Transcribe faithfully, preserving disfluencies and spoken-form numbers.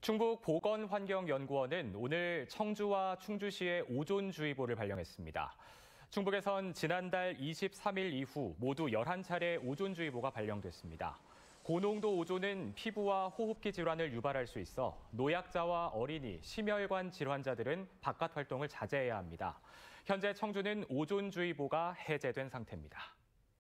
충북보건환경연구원은 오늘 청주와 충주시에 오존주의보를 발령했습니다. 충북에선 지난달 이십삼 일 이후 모두 열한 차례 오존주의보가 발령됐습니다. 고농도 오존은 피부와 호흡기 질환을 유발할 수 있어 노약자와 어린이, 심혈관 질환자들은 바깥 활동을 자제해야 합니다. 현재 청주는 오존주의보가 해제된 상태입니다.